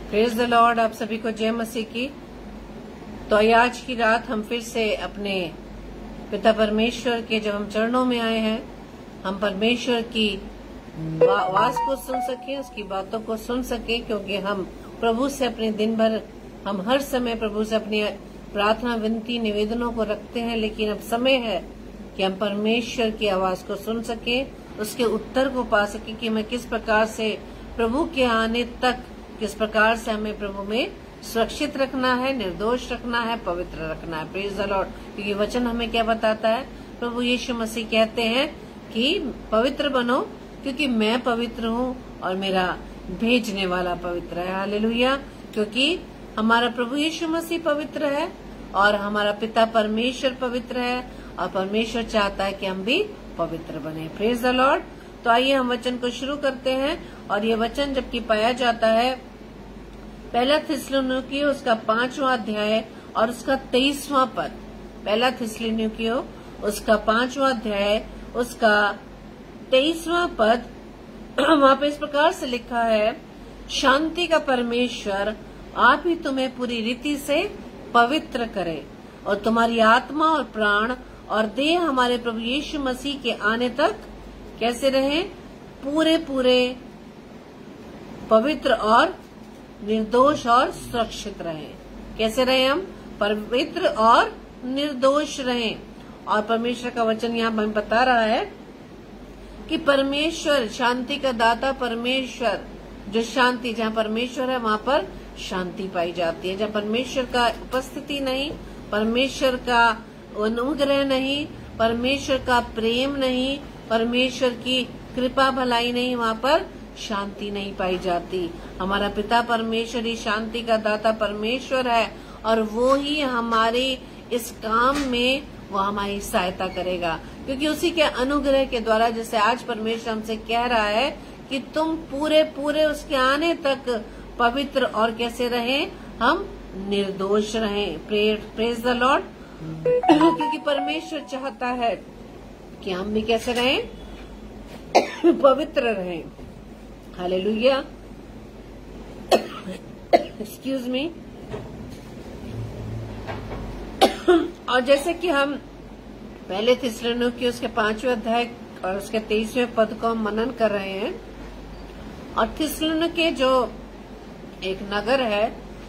Praise the lord. आप सभी को जय मसीह की। तो आज की रात हम फिर से अपने पिता परमेश्वर के जब हम चरणों में आए हैं, हम परमेश्वर की आवाज को सुन सके, उसकी बातों को सुन सके, क्योंकि हम प्रभु से अपने दिन भर हम हर समय प्रभु से अपनी प्रार्थना विनती निवेदनों को रखते हैं, लेकिन अब समय है कि हम परमेश्वर की आवाज को सुन सके, उसके उत्तर को पा सके कि हमें किस प्रकार से प्रभु के आने तक किस प्रकार से हमें प्रभु में सुरक्षित रखना है, निर्दोष रखना है, पवित्र रखना है। Praise the lord. क्योंकि वचन हमें क्या बताता है? प्रभु यीशु मसीह कहते हैं कि पवित्र बनो क्योंकि मैं पवित्र हूँ और मेरा भेजने वाला पवित्र है। हालेलुया। क्योंकि हमारा प्रभु यीशु मसीह पवित्र है और हमारा पिता परमेश्वर पवित्र है और परमेश्वर चाहता है कि हम भी पवित्र बने। Praise the lord. तो आइए हम वचन को शुरू करते हैं। और ये वचन जबकि पाया जाता है पहला थिस्सलुनीकियों उसका 5वां अध्याय और उसका 23वां पद। पहला थिस्सलुनीकियों उसका 5वां अध्याय उसका 23वां पद। वहां पे इस प्रकार से लिखा है, शांति का परमेश्वर आप ही तुम्हें पूरी रीति से पवित्र करे और तुम्हारी आत्मा और प्राण और देह हमारे प्रभु यीशु मसीह के आने तक कैसे रहे? पूरे पूरे पवित्र और निर्दोष और सुरक्षित रहें। कैसे रहे? हम पवित्र और निर्दोष रहें। और परमेश्वर का वचन यहाँ हमें बता रहा है कि परमेश्वर शांति का दाता परमेश्वर, जो शांति जहाँ परमेश्वर है वहाँ पर शांति पाई जाती है। जहाँ परमेश्वर का उपस्थिति नहीं, परमेश्वर का अनुग्रह नहीं, परमेश्वर का प्रेम नहीं, परमेश्वर की कृपा भलाई नहीं, वहाँ पर शांति नहीं पाई जाती। हमारा पिता परमेश्वर ही शांति का दाता परमेश्वर है और वो ही हमारे इस काम में वो हमारी सहायता करेगा, क्योंकि उसी के अनुग्रह के द्वारा, जैसे आज परमेश्वर हमसे कह रहा है कि तुम पूरे पूरे उसके आने तक पवित्र और कैसे रहें? हम निर्दोष रहें। Praise the lord. क्योंकि परमेश्वर चाहता है कि हम भी कैसे रहें? पवित्र रहें। हालेलुया। Excuse me. और जैसे कि हम पहले थिस्सलुनीकियों उसके 5वें अध्याय और उसके 23वें पद को हम मनन कर रहे हैं। और थिस्सलुनीके जो एक नगर है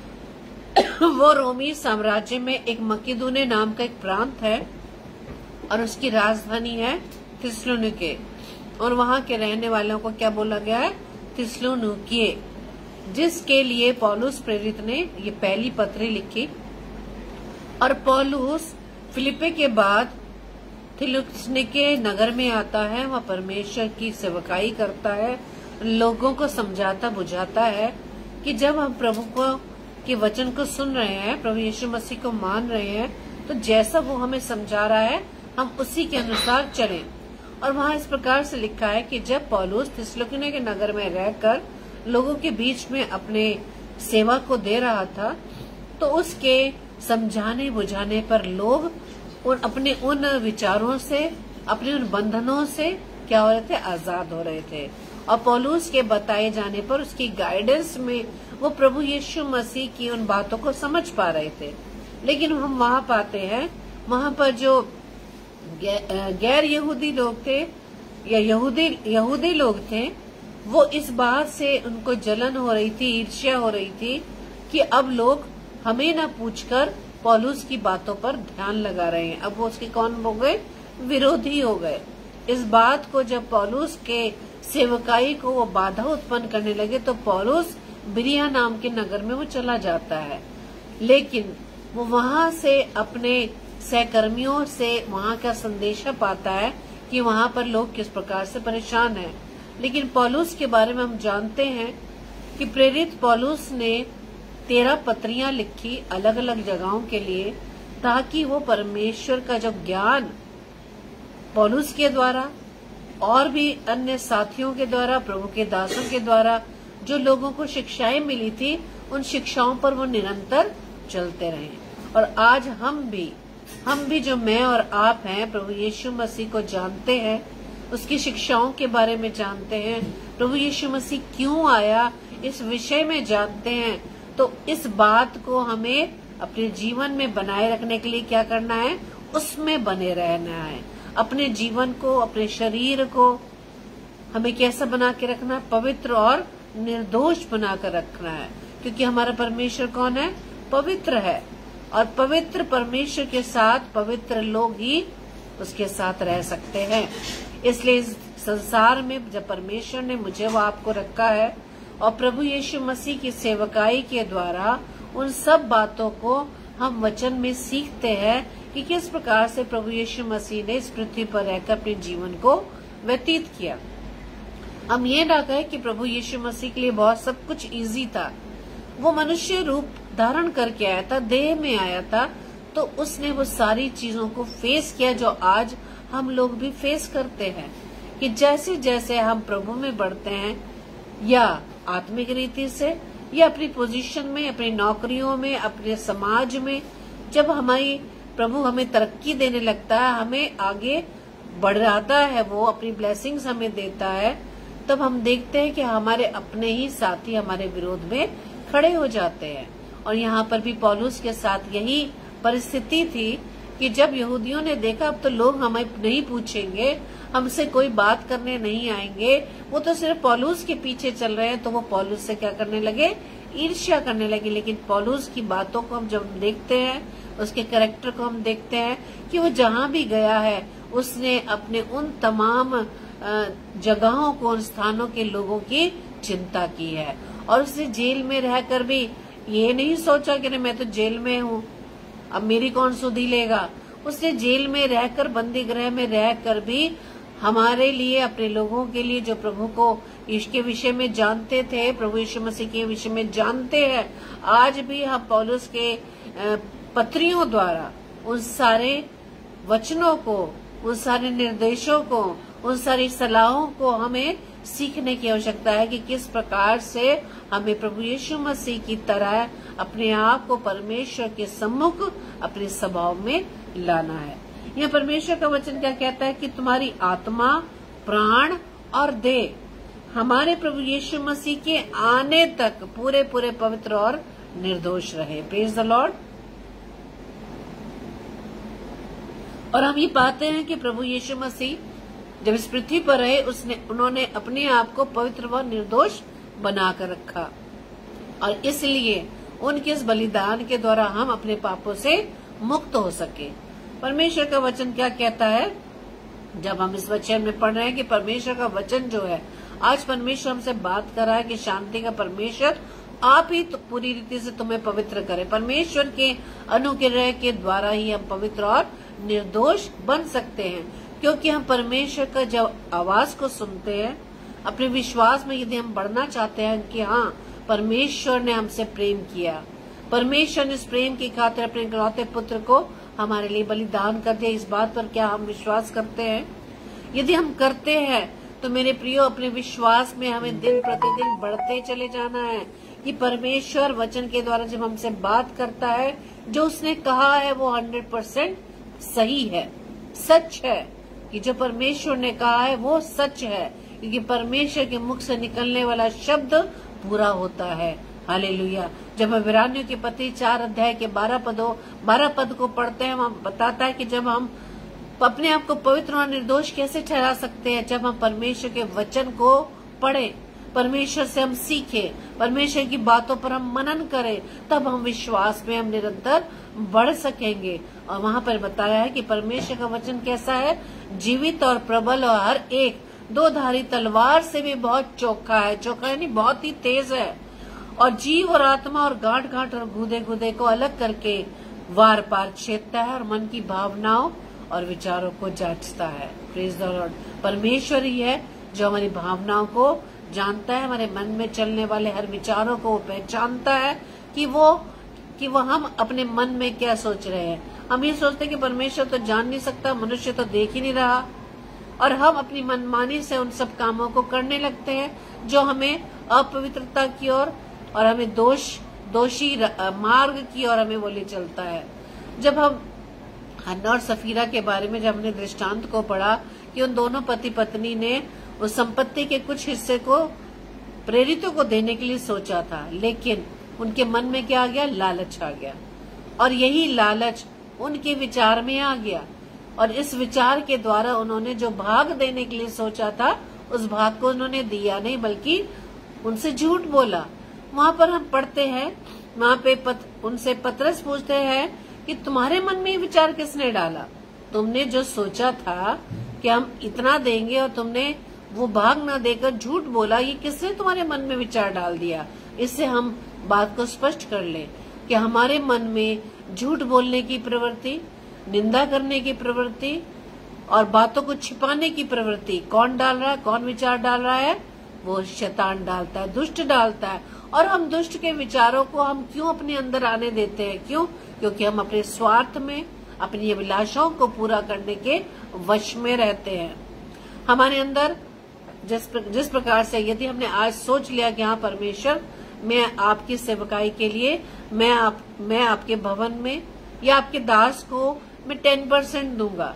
वो रोमी साम्राज्य में एक मकिदुने नाम का एक प्रांत है और उसकी राजधानी है थिस्सलुनीके। और वहां के रहने वालों को क्या बोला गया है? थिस्सलुनीकिये, जिसके लिए पौलुस प्रेरित ने ये पहली पत्री लिखी। और पौलुस फिलिप्पी के बाद थिस्सलुनीके नगर में आता है, वह परमेश्वर की सेवकाई करता है, लोगों को समझाता बुझाता है कि जब हम प्रभु को के वचन को सुन रहे हैं, प्रभु यीशु मसीह को मान रहे हैं, तो जैसा वो हमें समझा रहा है हम उसी के अनुसार चलें। और वहाँ इस प्रकार से लिखा है कि जब पौलुस थिस्सलुनीके के नगर में रहकर लोगों के बीच में अपने सेवा को दे रहा था, तो उसके समझाने बुझाने पर लोग अपने उन विचारों से, अपने उन बंधनों से क्या हो रहे थे? आजाद हो रहे थे। और पौलुस के बताए जाने पर, उसकी गाइडेंस में वो प्रभु यीशु मसीह की उन बातों को समझ पा रहे थे। लेकिन हम वहाँ पाते हैं, वहाँ पर जो गैर यहूदी लोग थे या यहूदी लोग थे, वो इस बात से उनको जलन हो रही थी, ईर्ष्या हो रही थी कि अब लोग हमें न पूछकर पौलुस की बातों पर ध्यान लगा रहे हैं। अब वो उसके कौन हो गए? विरोधी हो गए। इस बात को जब पौलुस के सेवकाई को वो बाधा उत्पन्न करने लगे, तो पौलुस बिरिया नाम के नगर में वो चला जाता है। लेकिन वो वहां से अपने सहकर्मियों से वहां का संदेशा पाता है कि वहां पर लोग किस प्रकार से परेशान हैं। लेकिन पौलुस के बारे में हम जानते हैं कि प्रेरित पौलुस ने 13 पत्रियां लिखी अलग अलग जगहों के लिए, ताकि वो परमेश्वर का जो ज्ञान पौलुस के द्वारा और भी अन्य साथियों के द्वारा, प्रभु के दासों के द्वारा जो लोगों को शिक्षाएं मिली थी, उन शिक्षाओं पर वो निरंतर चलते रहे। और आज हम भी जो मैं और आप हैं, प्रभु यीशु मसीह को जानते हैं, उसकी शिक्षाओं के बारे में जानते हैं, प्रभु यीशु मसीह क्यों आया, इस विषय में जानते हैं, तो इस बात को हमें अपने जीवन में बनाए रखने के लिए क्या करना है, उसमें बने रहना है। अपने जीवन को, अपने शरीर को हमें कैसा बना के रखना है, पवित्र और निर्दोष बनाकर रखना है। क्योंकि हमारा परमेश्वर कौन है, पवित्र है, और पवित्र परमेश्वर के साथ पवित्र लोग ही उसके साथ रह सकते हैं। इसलिए इस संसार में जब परमेश्वर ने मुझे वो आपको रखा है, और प्रभु यीशु मसीह की सेवकाई के द्वारा उन सब बातों को हम वचन में सीखते हैं कि किस प्रकार से प्रभु यीशु मसीह ने इस पृथ्वी पर रहकर अपने जीवन को व्यतीत किया। हम ये ना कहें कि प्रभु यीशु मसीह के लिए बहुत सब कुछ इजी था। वो मनुष्य रूप धारण करके आया था, देह में आया था, तो उसने वो सारी चीजों को फेस किया जो आज हम लोग भी फेस करते हैं। कि जैसे जैसे हम प्रभु में बढ़ते हैं, या आत्मिक रीति से, या अपनी पोजीशन में, अपनी नौकरियों में, अपने समाज में, जब हमारी प्रभु हमें तरक्की देने लगता है, हमें आगे बढ़ाता है, वो अपनी ब्लेसिंग्स हमें देता है, तब हम देखते हैं कि हमारे अपने ही साथी हमारे विरोध में खड़े हो जाते हैं। और यहाँ पर भी पौलुस के साथ यही परिस्थिति थी कि जब यहूदियों ने देखा अब तो लोग हमें नहीं पूछेंगे, हमसे कोई बात करने नहीं आएंगे, वो तो सिर्फ पौलुस के पीछे चल रहे हैं, तो वो पौलुस से क्या करने लगे, ईर्ष्या करने लगे। लेकिन पौलुस की बातों को हम जब देखते हैं, उसके कैरेक्टर को हम देखते हैं कि वो जहाँ भी गया है उसने अपने उन तमाम जगहों को, उन स्थानों के लोगों की चिंता की है। और उसने जेल में रहकर भी ये नहीं सोचा कि मैं तो जेल में हूँ, अब मेरी कौन सुधि लेगा। उसने जेल में रहकर, बंदी गृह में रहकर भी हमारे लिए, अपने लोगों के लिए जो प्रभु को इसके विषय में जानते थे, प्रभु यीशु मसीह के विषय में जानते हैं, आज भी हम पौलुस के पत्रियों द्वारा उन सारे वचनों को, उन सारे निर्देशों को, उन सारी सलाहों को हमें सीखने की आवश्यकता है कि किस प्रकार से हमें प्रभु यीशु मसीह की तरह अपने आप को परमेश्वर के सम्मुख अपने स्वभाव में लाना है। यह परमेश्वर का वचन क्या कहता है कि तुम्हारी आत्मा, प्राण और देह हमारे प्रभु यीशु मसीह के आने तक पूरे पूरे पवित्र और निर्दोष रहे। Praise the lord. और हम ये पाते हैं कि प्रभु यीशु मसीह जब इस पृथ्वी पर रहे, उन्होंने अपने आप को पवित्र व निर्दोष बनाकर रखा, और इसलिए उनके इस बलिदान के द्वारा हम अपने पापों से मुक्त हो सके। परमेश्वर का वचन क्या कहता है, जब हम इस वचन में पढ़ रहे हैं कि परमेश्वर का वचन जो है, आज परमेश्वर हमसे बात कर रहा है कि शांति का परमेश्वर आप ही तो पूरी रीति से तुम्हें पवित्र करे। परमेश्वर के अनुग्रह के द्वारा ही हम पवित्र और निर्दोष बन सकते हैं, क्योंकि हम परमेश्वर का जब आवाज को सुनते हैं, अपने विश्वास में यदि हम बढ़ना चाहते हैं कि हाँ परमेश्वर ने हमसे प्रेम किया, परमेश्वर ने इस प्रेम की खातिर अपने इकलौते पुत्र को हमारे लिए बलिदान कर दिया, इस बात पर क्या हम विश्वास करते हैं? यदि हम करते हैं तो मेरे प्रियो, अपने विश्वास में हमें दिन प्रतिदिन बढ़ते चले जाना है कि परमेश्वर वचन के द्वारा जब हमसे बात करता है, जो उसने कहा है वो 100% सही है, सच है। कि जो परमेश्वर ने कहा है वो सच है, क्योंकि परमेश्वर के मुख से निकलने वाला शब्द पूरा होता है। हालेलुया। जब हम इब्रानियों की पत्री 4 अध्याय के 12 पद को पढ़ते हैं, वहाँ बताता है कि जब हम अपने आप को पवित्र और निर्दोष कैसे ठहरा सकते हैं, जब हम परमेश्वर के वचन को पढ़ें, परमेश्वर से हम सीखें, परमेश्वर की बातों पर हम मनन करें, तब हम विश्वास में हम निरंतर बढ़ सकेंगे। और वहाँ पर बताया है कि परमेश्वर का वचन कैसा है, जीवित और प्रबल और हर एक 2-धारी तलवार से भी बहुत चोखा है। चोखा यानी बहुत ही तेज है, और जीव और आत्मा और गांठ गांठ और गूदे गूदे को अलग करके वार पार छेदता है, और मन की भावनाओं और विचारों को जांचता है। Praise the lord. परमेश्वर ही है जो हमारी भावनाओं को जानता है, हमारे मन में चलने वाले हर विचारों को पहचानता है कि वो हम अपने मन में क्या सोच रहे हैं। हम ये सोचते हैं कि परमेश्वर तो जान नहीं सकता, मनुष्य तो देख ही नहीं रहा, और हम अपनी मनमानी से उन सब कामों को करने लगते हैं जो हमें अपवित्रता की ओर और हमें दोषी मार्ग की ओर हमें वो ले चलता है। जब हम हन्ना और सफीरा के बारे में जब हमने दृष्टांत को पढ़ा कि उन दोनों पति पत्नी ने उस संपत्ति के कुछ हिस्से को प्रेरितों को देने के लिए सोचा था, लेकिन उनके मन में क्या आ गया? लालच आ गया। और यही लालच उनके विचार में आ गया, और इस विचार के द्वारा उन्होंने जो भाग देने के लिए सोचा था, उस भाग को उन्होंने दिया नहीं, बल्कि उनसे झूठ बोला। वहाँ पर हम पढ़ते हैं, वहाँ पे उनसे पतरस पूछते हैं कि तुम्हारे मन में ये विचार किसने डाला? तुमने जो सोचा था कि हम इतना देंगे और तुमने वो भाग न देकर झूठ बोला, ये किसने तुम्हारे मन में विचार डाल दिया? इससे हम बात को स्पष्ट कर ले कि हमारे मन में झूठ बोलने की प्रवृत्ति, निंदा करने की प्रवृत्ति और बातों को छिपाने की प्रवृत्ति कौन डाल रहा है? कौन विचार डाल रहा है? वो शैतान डालता है, दुष्ट डालता है। और हम दुष्ट के विचारों को हम क्यों अपने अंदर आने देते हैं? क्यों? क्योंकि हम अपने स्वार्थ में, अपनी अभिलाषाओं को पूरा करने के वश में रहते हैं। हमारे अंदर जिस प्रकार से यदि हमने आज सोच लिया कि हाँ परमेश्वर, मैं आपकी सेवकाई के लिए मैं आपके भवन में या आपके दास को मैं 10% दूंगा।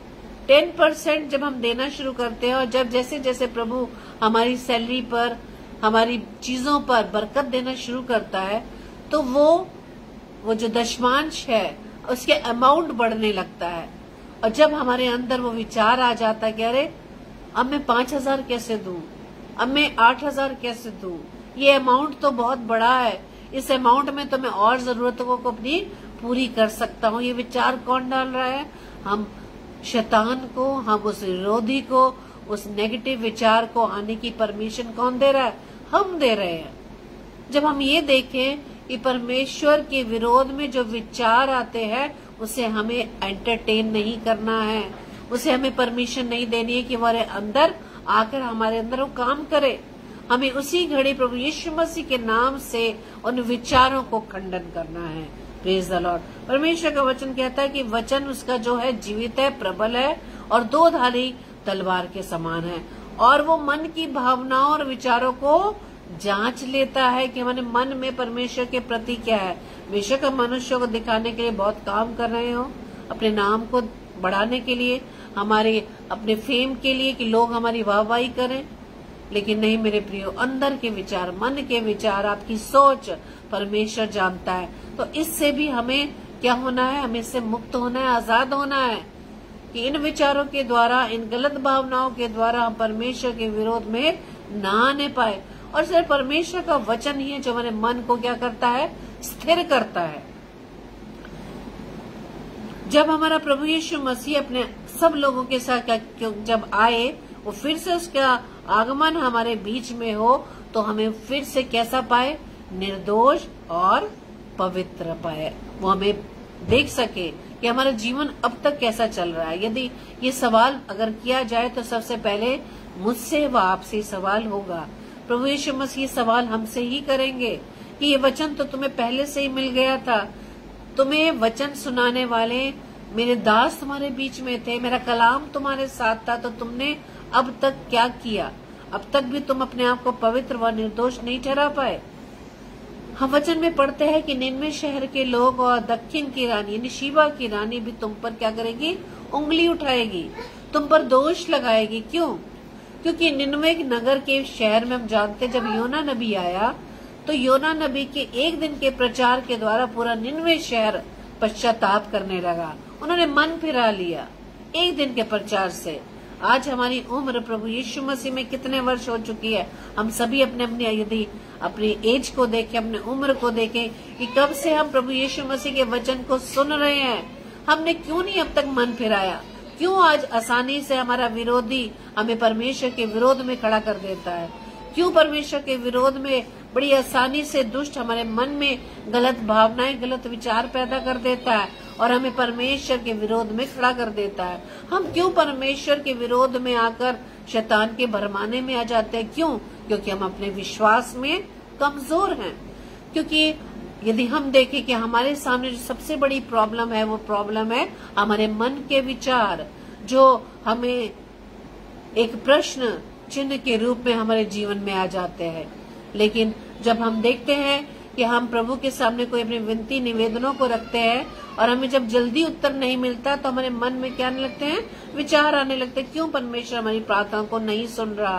10% जब हम देना शुरू करते हैं और जब जैसे जैसे प्रभु हमारी सैलरी पर, हमारी चीजों पर बरकत देना शुरू करता है, तो वो जो दशमांश है उसके अमाउंट बढ़ने लगता है। और जब हमारे अंदर वो विचार आ जाता है कि अरे अब मैं 5,000 कैसे दूं, अब मैं 8,000 कैसे दूं, ये अमाउंट तो बहुत बड़ा है, इस अमाउंट में तो मैं और जरूरतों को अपनी पूरी कर सकता हूँ। ये विचार कौन डाल रहा है? हम शैतान को, हम उस विरोधी को, उस नेगेटिव विचार को आने की परमिशन कौन दे रहा है? हम दे रहे हैं। जब हम ये देखें कि परमेश्वर के विरोध में जो विचार आते हैं उसे हमें एंटरटेन नहीं करना है, उसे हमें परमिशन नहीं देनी है कि हमारे अंदर आकर हमारे अंदर वो काम करे। हमें उसी घड़ी प्रभु यीशु मसीह के नाम से उन विचारों को खंडन करना है। Praise the lord. परमेश्वर का वचन कहता है कि वचन उसका जो है जीवित है, प्रबल है और दो धारी तलवार के समान है, और वो मन की भावनाओं और विचारों को जांच लेता है कि हमारे मन में परमेश्वर के प्रति क्या है। बेशक हम मनुष्यों को दिखाने के लिए बहुत काम कर रहे हो, अपने नाम को बढ़ाने के लिए, हमारे अपने फेम के लिए कि लोग हमारी वाहवाही करें, लेकिन नहीं मेरे प्रियो, अंदर के विचार, मन के विचार, आपकी सोच परमेश्वर जानता है। तो इससे भी हमें क्या होना है? हमें इससे मुक्त होना है, आजाद होना है कि इन विचारों के द्वारा, इन गलत भावनाओं के द्वारा हम परमेश्वर के विरोध में ना आने पाए। और सिर्फ परमेश्वर का वचन ही है जो हमारे मन को क्या करता है? स्थिर करता है। जब हमारा प्रभु यीशु मसीह अपने सब लोगों के साथ जब आए, वो फिर से उसका आगमन हमारे बीच में हो, तो हमें फिर से कैसा पाए? निर्दोष और पवित्र पाए। वो हमें देख सके कि हमारा जीवन अब तक कैसा चल रहा है। यदि ये सवाल अगर किया जाए तो सबसे पहले मुझसे व आपसे सवाल होगा। प्रभु यीशु मसीह सवाल हमसे ही करेंगे कि ये वचन तो तुम्हें पहले से ही मिल गया था, तुम्हें वचन सुनाने वाले मेरे दास तुम्हारे बीच में थे, मेरा कलाम तुम्हारे साथ था, तो तुमने अब तक क्या किया? अब तक भी तुम अपने आप को पवित्र व निर्दोष नहीं ठहरा पाए। हम वचन में पढ़ते हैं कि निनवे शहर के लोग और दक्षिण की रानी यानी शीबा की रानी भी तुम पर क्या करेगी? उंगली उठाएगी, तुम पर दोष लगाएगी। क्यों? क्योंकि निनवे नगर के शहर में हम जानते, जब योना नबी आया तो योना नबी के एक दिन के प्रचार के द्वारा पूरा निनवे शहर पश्चाताप करने लगा। उन्होंने मन फिरा लिया एक दिन के प्रचार से। आज हमारी उम्र प्रभु यीशु मसीह में कितने वर्ष हो चुकी है? हम सभी अपने अपने यदि अपनी एज को देखें, अपने उम्र को देखें कि कब से हम प्रभु यीशु मसीह के वचन को सुन रहे हैं। हमने क्यों नहीं अब तक मन फिराया? क्यों आज आसानी से हमारा विरोधी हमें परमेश्वर के विरोध में खड़ा कर देता है? क्यों परमेश्वर के विरोध में बड़ी आसानी से दुष्ट हमारे मन में गलत भावनाएं, गलत विचार पैदा कर देता है और हमें परमेश्वर के विरोध में खड़ा कर देता है? हम क्यों परमेश्वर के विरोध में आकर शैतान के भरमाने में आ जाते हैं? क्यों? क्योंकि हम अपने विश्वास में कमजोर हैं। क्योंकि यदि हम देखें कि हमारे सामने जो सबसे बड़ी प्रॉब्लम है, वो प्रॉब्लम है हमारे मन के विचार, जो हमें एक प्रश्न चिन्ह के रूप में हमारे जीवन में आ जाते हैं। लेकिन जब हम देखते हैं कि हम प्रभु के सामने कोई अपनी विनती निवेदनों को रखते हैं और हमें जब जल्दी उत्तर नहीं मिलता, तो हमारे मन में क्या आने लगते हैं? विचार आने लगते हैं। क्यों परमेश्वर हमारी प्रार्थना को नहीं सुन रहा?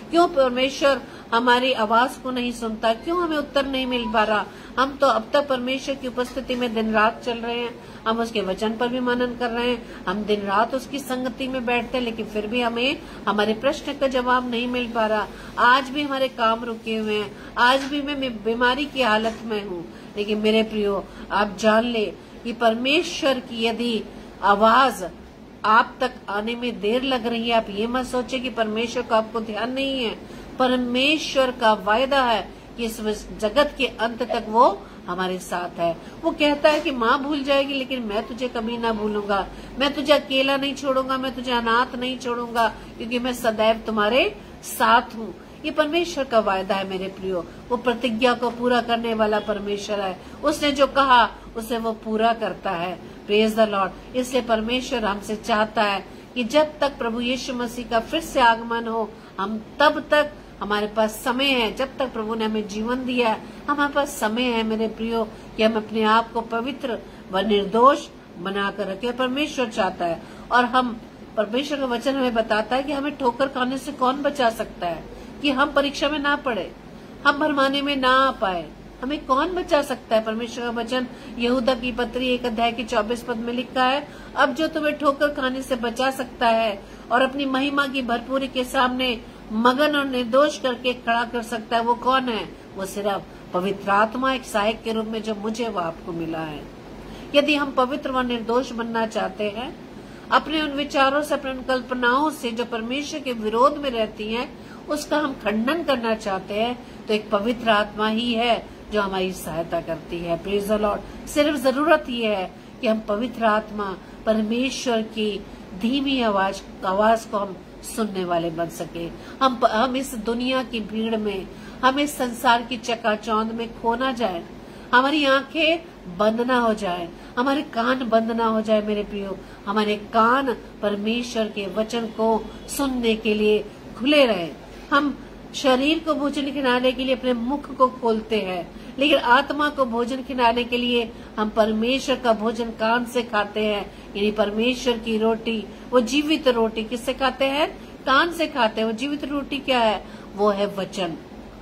क्यों परमेश्वर हमारी आवाज को नहीं सुनता, क्यों हमें उत्तर नहीं मिल पा रहा। हम तो अब तक परमेश्वर की उपस्थिति में दिन रात चल रहे हैं, हम उसके वचन पर भी मनन कर रहे हैं, हम दिन रात उसकी संगति में बैठते हैं, लेकिन फिर भी हमें हमारे प्रश्न का जवाब नहीं मिल पा रहा। आज भी हमारे काम रुके हुए हैं, आज भी मैं बीमारी की हालत में हूँ। लेकिन मेरे प्रियो, आप जान ले कि परमेश्वर की यदि आवाज आप तक आने में देर लग रही है, आप ये मत सोचे कि परमेश्वर का आपको ध्यान नहीं है। परमेश्वर का वायदा है कि इस जगत के अंत तक वो हमारे साथ है। वो कहता है कि माँ भूल जाएगी, लेकिन मैं तुझे कभी ना भूलूंगा, मैं तुझे अकेला नहीं छोड़ूंगा, मैं तुझे अनाथ नहीं छोड़ूंगा, क्योंकि मैं सदैव तुम्हारे साथ हूँ। ये परमेश्वर का वायदा है मेरे प्रियो। वो प्रतिज्ञा को पूरा करने वाला परमेश्वर है। उसने जो कहा उसे वो पूरा करता है। Praise the lord. इसलिए परमेश्वर हमसे चाहता है कि जब तक प्रभु यीशु मसीह का फिर से आगमन हो, हम तब तक हमारे पास समय है। जब तक प्रभु ने हमें जीवन दिया है, हमारे पास समय है मेरे प्रियो कि हम अपने आप को पवित्र व निर्दोष बनाकर रखें। परमेश्वर चाहता है, और हम परमेश्वर का वचन हमें बताता है कि हमें ठोकर खाने से कौन बचा सकता है, कि हम परीक्षा में ना पड़े, हम भरमाने में ना आ पाए, हमें कौन बचा सकता है। परमेश्वर का वचन यहूदा की पत्री 1 अध्याय की 24 पद में लिखा है, अब जो तुम्हें ठोकर खाने से बचा सकता है और अपनी महिमा की भरपूरी के सामने मगन और निर्दोष करके खड़ा कर सकता है, वो कौन है। वो सिर्फ पवित्र आत्मा एक सहायक के रूप में जो मुझे वो आपको मिला है। यदि हम पवित्र व निर्दोष बनना चाहते हैं, अपने उन विचारों से, अपने उन कल्पनाओं से जो परमेश्वर के विरोध में रहती हैं, उसका हम खंडन करना चाहते हैं, तो एक पवित्र आत्मा ही है जो हमारी सहायता करती है। Praise the lord. सिर्फ जरूरत ये है कि हम पवित्र आत्मा, परमेश्वर की धीमी आवाज को हम सुनने वाले बन सके। हम इस दुनिया की भीड़ में, हम इस संसार की चकाचौंध में खो ना जाए, हमारी आंखें बंद ना हो जाए, हमारे कान बंद ना हो जाए मेरे प्रियो। हमारे कान परमेश्वर के वचन को सुनने के लिए खुले रहे। हम शरीर को भोजन खिलाने के लिए अपने मुख को खोलते हैं, लेकिन आत्मा को भोजन खिलाने के लिए हम परमेश्वर का भोजन कान से खाते हैं। यानी परमेश्वर की रोटी, वो जीवित रोटी किससे खाते हैं? कान से खाते हैं। वो जीवित रोटी क्या है? वो है वचन।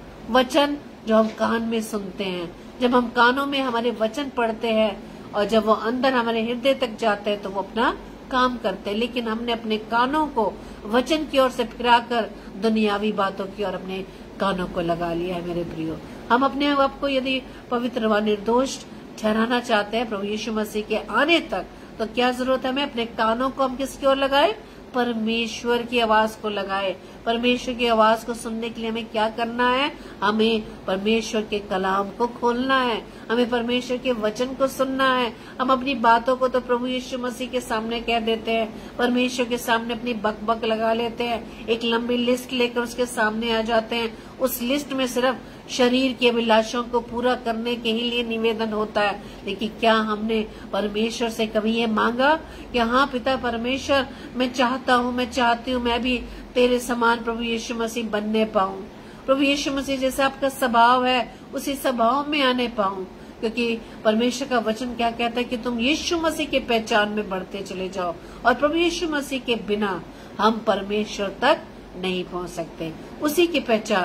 वचन जो हम कान में सुनते हैं, जब हम कानों में हमारे वचन पढ़ते हैं और जब वो अंदर हमारे हृदय तक जाते हैं तो वो अपना काम करते हैं। लेकिन हमने अपने कानों को वचन की ओर से फिराकर दुनियावी बातों की ओर अपने कानों को लगा लिया है मेरे प्रियो। हम अपने आप को यदि पवित्र व निर्दोष ठहराना चाहते हैं प्रभु यीशु मसीह के आने तक, तो क्या जरूरत है? हमें अपने कानों को हम किसकी ओर लगाए? परमेश्वर की आवाज को लगाए। परमेश्वर की आवाज को सुनने के लिए हमें क्या करना है? हमें परमेश्वर के कलाम को खोलना है, हमें परमेश्वर के वचन को सुनना है। हम अपनी बातों को तो प्रभु यीशु मसीह के सामने कह देते हैं, परमेश्वर के सामने अपनी बक लगा लेते हैं, एक लंबी लिस्ट लेकर उसके सामने आ जाते हैं। उस लिस्ट में सिर्फ शरीर की अभिलाषाओं को पूरा करने के ही लिए निवेदन होता है। लेकिन क्या हमने परमेश्वर से कभी ये मांगा कि हाँ पिता परमेश्वर, मैं चाहता हूँ, मैं चाहती हूँ मैं भी तेरे समान प्रभु यीशु मसीह बनने पाऊँ, प्रभु यीशु मसीह जैसा आपका स्वभाव है उसी स्वभाव में आने पाऊँ। क्योंकि परमेश्वर का वचन क्या कहता है कि तुम यीशु मसीह के पहचान में बढ़ते चले जाओ, और प्रभु यीशु मसीह के बिना हम परमेश्वर तक नहीं पहुँच सकते। उसी की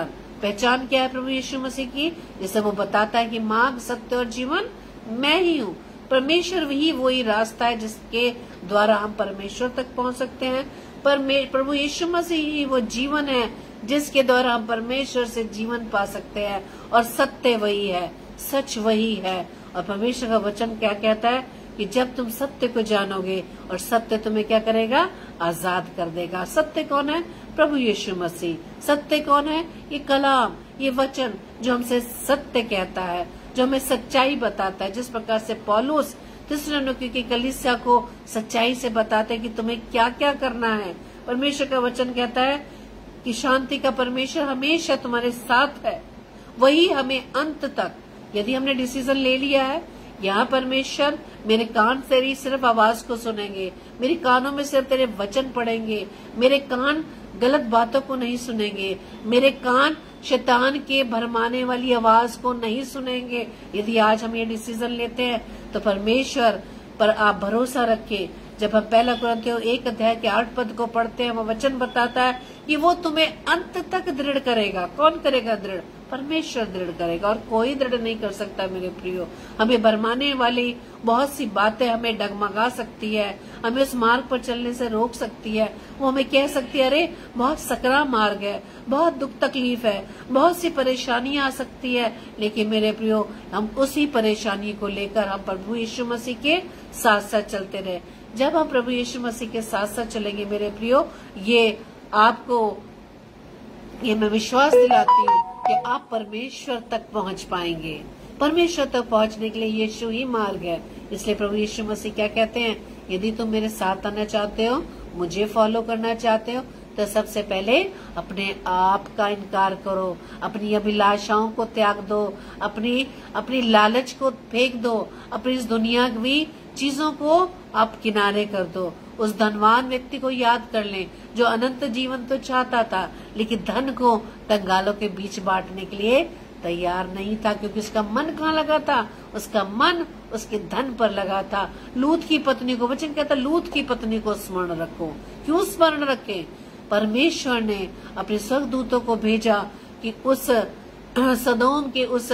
पहचान क्या है प्रभु यीशु मसीह की? जैसे वो बताता है कि मार्ग, सत्य और जीवन मैं ही हूँ। परमेश्वर ही वही रास्ता है जिसके द्वारा हम परमेश्वर तक पहुँच सकते हैं। प्रभु यीशु मसीह ही वो जीवन है जिसके द्वारा हम परमेश्वर से जीवन पा सकते हैं। और सत्य वही है, सच वही है। और परमेश्वर का वचन क्या कहता है कि जब तुम सत्य को जानोगे और सत्य तुम्हें क्या करेगा? आजाद कर देगा। सत्य कौन है? प्रभु यीशु मसीह। सत्य कौन है? ये कलाम, ये वचन जो हमसे सत्य कहता है, जो हमें सच्चाई बताता है। जिस प्रकार से पौलुस थिस्सलुनीके की कलीसिया को सच्चाई से बताते हैं कि तुम्हें क्या क्या करना है। परमेश्वर का वचन कहता है कि शांति का परमेश्वर हमेशा तुम्हारे साथ है, वही हमें अंत तक, यदि हमने डिसीजन ले लिया है, यहाँ परमेश्वर मेरे कान से ही सिर्फ आवाज को सुनेंगे, मेरे कानों में सिर्फ तेरे वचन पड़ेंगे, मेरे कान गलत बातों को नहीं सुनेंगे, मेरे कान शैतान के भरमाने वाली आवाज को नहीं सुनेंगे। यदि आज हम ये डिसीजन लेते हैं तो परमेश्वर पर आप भरोसा रखें जब हम पहला कुरिन्थियों 1 अध्याय के 8 पद को पढ़ते हैं, वो वचन बताता है कि वो तुम्हें अंत तक दृढ़ करेगा। कौन करेगा दृढ़? परमेश्वर दृढ़ करेगा, और कोई दृढ़ नहीं कर सकता मेरे प्रियो। हमें भरमाने वाली बहुत सी बातें हमें डगमगा सकती है, हमें उस मार्ग पर चलने से रोक सकती है। वो हमें कह सकती है अरे बहुत सकरा मार्ग है, बहुत दुख तकलीफ है, बहुत सी परेशानियां आ सकती है। लेकिन मेरे प्रियो, हम उसी परेशानी को लेकर हम प्रभु यीशु मसीह के साथ साथ चलते रहे। जब हम प्रभु यीशु मसीह के साथ साथ चलेंगे मेरे प्रियो, ये मैं विश्वास दिलाती हूँ कि आप परमेश्वर तक पहुँच पाएंगे। परमेश्वर तक पहुँचने के लिए यीशु ही मार्ग है। इसलिए प्रभु यीशु मसीह क्या कहते हैं? यदि तुम मेरे साथ आना चाहते हो, मुझे फॉलो करना चाहते हो, तो सबसे पहले अपने आप का इनकार करो, अपनी अभिलाषाओं को त्याग दो, अपनी लालच को फेंक दो, अपनी इस दुनियावी चीजों को आप किनारे कर दो। उस धनवान व्यक्ति को याद कर लें जो अनंत जीवन तो चाहता था, लेकिन धन को कंगालों के बीच बांटने के लिए तैयार नहीं था, क्योंकि उसका मन कहाँ लगा था? उसका मन उसके धन पर लगा था। लूत की पत्नी को, वचन कहता लूत की पत्नी को स्मरण रखो। क्यों स्मरण रखें? परमेश्वर ने अपने स्वर्गदूतों को भेजा कि उस सदोम के उस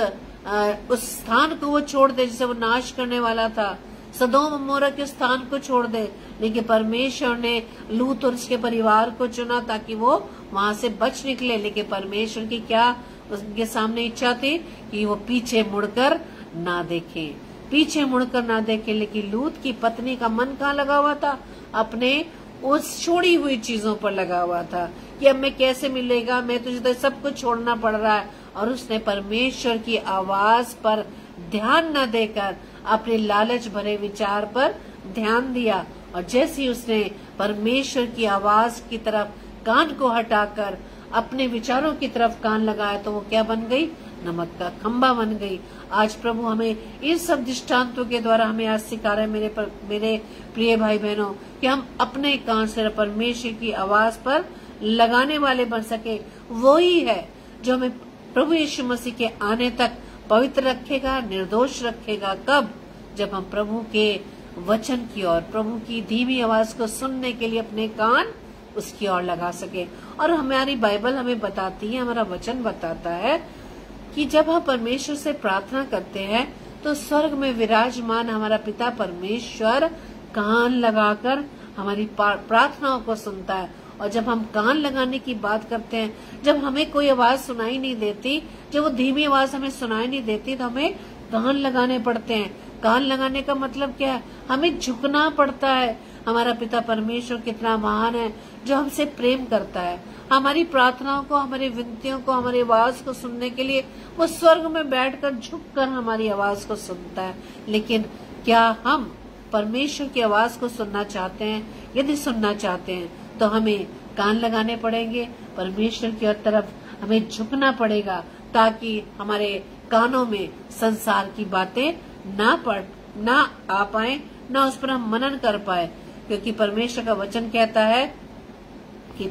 स्थान को वो छोड़ दे जिसे वो नाश करने वाला था। सदोम अमोरा के स्थान को छोड़ दे, लेकिन परमेश्वर ने लूत और उसके परिवार को चुना ताकि वो वहां से बच निकले। लेकिन परमेश्वर की क्या उसके सामने इच्छा थी कि वो पीछे मुड़कर ना देखे, पीछे मुड़कर ना देखे। लेकिन लूत की पत्नी का मन कहाँ लगा हुआ था? अपने उस छोड़ी हुई चीजों पर लगा हुआ था कि अब मैं कैसे मिलेगा, मैं तुझे तो सब कुछ छोड़ना पड़ रहा है। और उसने परमेश्वर की आवाज पर ध्यान न देकर अपने लालच भरे विचार पर ध्यान दिया। और जैसे ही उसने परमेश्वर की आवाज की तरफ कान को हटाकर अपने विचारों की तरफ कान लगाया, तो वो क्या बन गई? नमक का खंबा बन गई। आज प्रभु हमें इन सब दृष्टांतों के द्वारा हमें आज सिखा रहे मेरे प्रिय भाई बहनों कि हम अपने कान से परमेश्वर की आवाज पर लगाने वाले बन सके। वो ही है जो हमें प्रभु यीशु मसीह के आने तक पवित्र रखेगा, निर्दोष रखेगा। कब? जब हम प्रभु के वचन की ओर, प्रभु की धीमी आवाज को सुनने के लिए अपने कान उसकी ओर लगा सके। और हमारी बाइबल हमें बताती है, हमारा वचन बताता है कि जब हम परमेश्वर से प्रार्थना करते हैं तो स्वर्ग में विराजमान हमारा पिता परमेश्वर कान लगाकर हमारी प्रार्थनाओं को सुनता है। और जब हम कान लगाने की बात करते हैं, जब हमें कोई आवाज सुनाई नहीं देती, जब वो धीमी आवाज हमें सुनाई नहीं देती, तो हमें कान लगाने पड़ते हैं। कान लगाने का मतलब क्या है? हमें झुकना पड़ता है। हमारा पिता परमेश्वर कितना महान है जो हमसे प्रेम करता है। हमारी प्रार्थनाओं को, हमारी विनतियों को, हमारी आवाज को सुनने के लिए वो स्वर्ग में बैठकर झुककर हमारी आवाज को सुनता है। लेकिन क्या हम परमेश्वर की आवाज को सुनना चाहते हैं? यदि सुनना चाहते हैं तो हमें कान लगाने पड़ेंगे, परमेश्वर की तरफ हमें झुकना पड़ेगा, ताकि हमारे कानों में संसार की बातें ना आ पाए, ना उस पर हम मनन कर पाए। क्योंकि परमेश्वर का वचन कहता है कि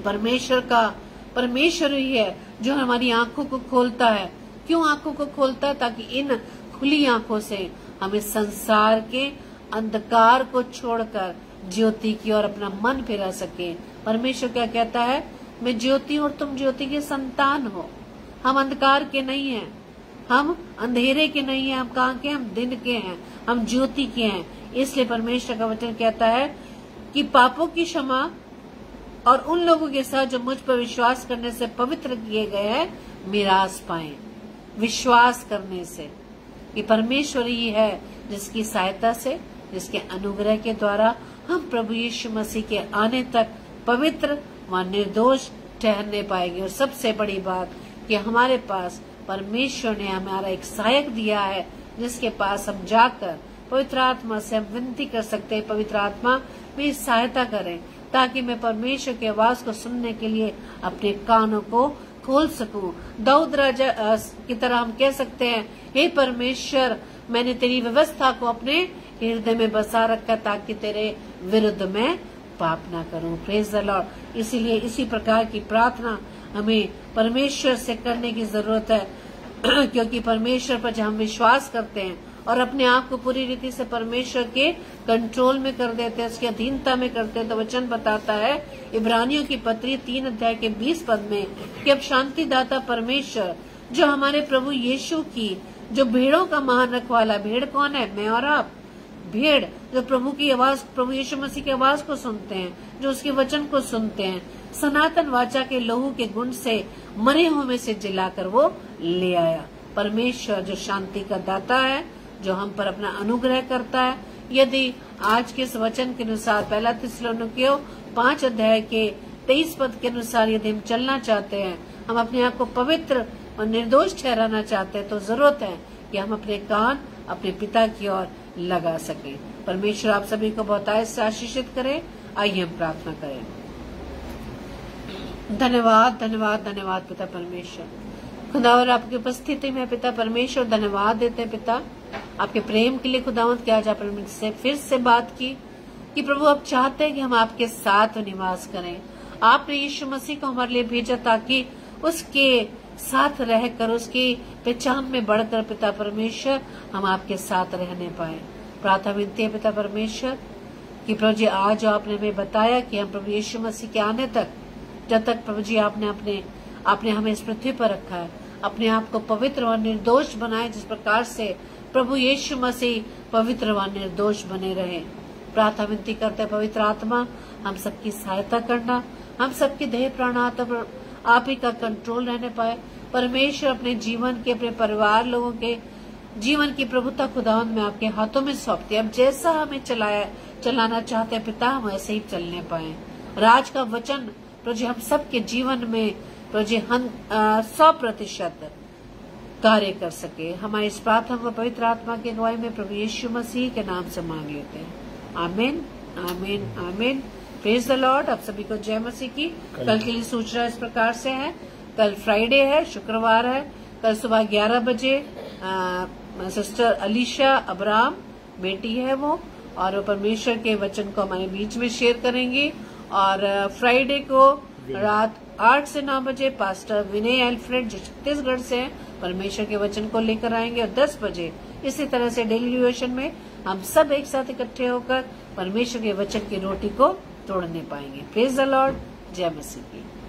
परमेश्वर ही है जो हमारी आंखों को खोलता है। क्यों आंखों को खोलता है? ताकि इन खुली आंखों से हमें संसार के अंधकार को छोड़कर ज्योति की ओर अपना मन फिरा सके। परमेश्वर क्या कहता है? मैं ज्योति हूँ और तुम ज्योति के संतान हो। हम अंधकार के नहीं हैं, हम अंधेरे के नहीं हैं। हम कहाँ के? हम दिन के हैं, हम ज्योति के हैं। इसलिए परमेश्वर का वचन कहता है कि पापों की क्षमा और उन लोगों के साथ जो मुझ पर विश्वास करने से पवित्र किए गए हैं मिरास पाएं। विश्वास करने से कि परमेश्वर ही है जिसकी सहायता से, जिसके अनुग्रह के द्वारा हम प्रभु यीशु मसीह के आने तक पवित्र व निर्दोष ठहरने पाएंगे। और सबसे बड़ी बात कि हमारे पास परमेश्वर ने हमारा एक सहायक दिया है, जिसके पास हम जाकर पवित्र आत्मा से हम विनती कर सकते हैं, पवित्र आत्मा मेरी सहायता करें, ताकि मैं परमेश्वर की आवाज को सुनने के लिए अपने कानों को खोल सकूं। दाऊद राजा की तरह हम कह सकते हैं, हे परमेश्वर, मैंने तेरी व्यवस्था को अपने हृदय में बसा रखा ताकि तेरे विरुद्ध में पाप ना करूं। Praise the lord. इसीलिए इसी प्रकार की प्रार्थना हमें परमेश्वर से करने की जरूरत है, क्योंकि परमेश्वर पर जब हम विश्वास करते हैं और अपने आप को पूरी रीति से परमेश्वर के कंट्रोल में कर देते हैं, उसकी अधीनता में करते हैं, तो वचन बताता है इब्रानियों की पत्री 3 अध्याय के 20 पद में कि अब शांतिदाता परमेश्वर जो हमारे प्रभु यीशु की जो भेड़ों का महान रखवाला, भेड़ कौन है? मैं और आप। भेड़ जो प्रभु की आवाज, प्रभु यीशु मसीह की आवाज को सुनते हैं, जो उसके वचन को सुनते हैं, सनातन वाचा के लहू के गुण से मरे हुए में से जिलाकर वो ले आया। परमेश्वर जो शांति का दाता है, जो हम पर अपना अनुग्रह करता है, यदि आज के इस वचन के अनुसार 1 थिस्सलुनीकियों 5 अध्याय के 23 पद के अनुसार यदि हम चलना चाहते हैं, हम अपने आप को पवित्र और निर्दोष ठहराना चाहते हैं, तो जरूरत है कि हम अपने कान अपने पिता की ओर लगा सकें। परमेश्वर आप सभी को बहुतायत से आशीषित करे। आइए हम प्रार्थना करें। धन्यवाद धन्यवाद धन्यवाद पिता परमेश्वर, खुदावर आपकी उपस्थिति में पिता परमेश्वर धन्यवाद देते हैं पिता आपके प्रेम के लिए खुदावंत कि आज आपने मुझसे फिर से बात की कि प्रभु आप चाहते हैं कि हम आपके साथ निवास करें। आपने यीशु मसीह को हमारे लिए भेजा ताकि उसके साथ रहकर उसकी पहचान में बढ़कर पिता परमेश्वर हम आपके साथ रहने पाए। प्रार्थना विनती है पिता परमेश्वर कि प्रभु जी आज आपने हमें बताया कि हम प्रभु यीशु मसीह के आने तक, जब तक प्रभु जी आपने हमें इस पृथ्वी पर रखा है, अपने आप को पवित्र और निर्दोष बनाए, जिस प्रकार से प्रभु यीशु मसीह पवित्र व निर्दोष बने रहे। प्रार्थना विनती करते हैं पवित्र आत्मा हम सबकी सहायता करना, हम सबके देह प्राण आत्मा पर आप ही का कंट्रोल रहने पाए। परमेश्वर अपने जीवन के, अपने परिवार लोगों के जीवन की प्रभुता खुदावंद में आपके हाथों में सौंपते हैं। अब जैसा हमें चलाना चाहते हैं पिता, हम ऐसे ही चलने पाए। राज का वचन प्रभु जी हम सबके जीवन में प्रभु जी 100% कार्य कर सके। हमारी इस प्रार्थना को पवित्र आत्मा की अगुवाई में प्रभु यीशु मसीह के नाम से मांग लेते हैं। आमीन आमीन आमीन। Praise the lord. आप सभी को जय मसीह की। कल के लिए सूचना इस प्रकार से है, कल फ्राइडे है, शुक्रवार है। कल सुबह 11 बजे सिस्टर अलीशा अब्राम बेटी है वो, और वो परमेश्वर के वचन को हमारे बीच में शेयर करेंगी। और फ्राइडे को रात 8 से 9 बजे पास्टर विनय एल्फ्रेड जो छत्तीसगढ़ से हैं, परमेश्वर के वचन को लेकर आएंगे। और 10 बजे इसी तरह से डेली डिवोशन में हम सब एक साथ इकट्ठे होकर परमेश्वर के वचन की रोटी को तोड़ने पाएंगे। Praise the lord. जय मसीह की।